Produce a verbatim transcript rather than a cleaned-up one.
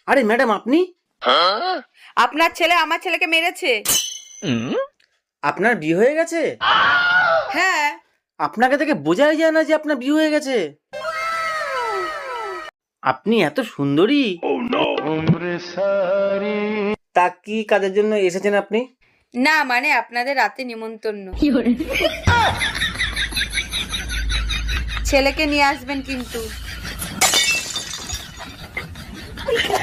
আরে ম্যাডাম আপনি? আপনার ছেলে আমার ছেলেকে মেরেছে। আপনার বিয়ে হয়ে গেছে? হ্যাঁ। আপনাকে দেখে বোঝাই যায় না যে আপনার বিয়ে হয়ে গেছে। আপনি এত সুন্দরী। তা কি কাজের জন্য এসেছেন আপনি? না মানে আপনাদের রাতে নিমন্ত্রণ। ছেলেকে নিয়ে আসবেন কিন্তু।